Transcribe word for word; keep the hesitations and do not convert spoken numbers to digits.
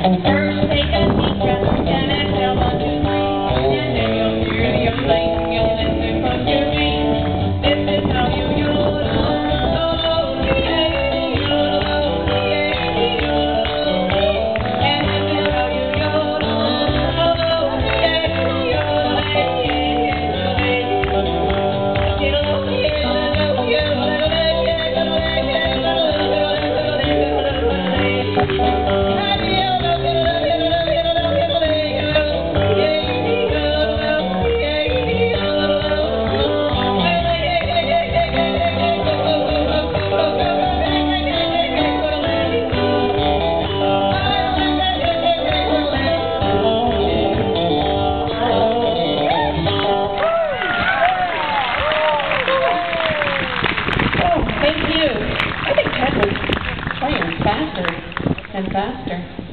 First take a deep breath and exhale one, two, three, and then you'll hear the airplane yodel from your feet. This is how you yodel, yeah, yodel, yeah, yodel. And this is how you yodel, yeah, yodel, Thank you. I think Ted was playing faster and faster.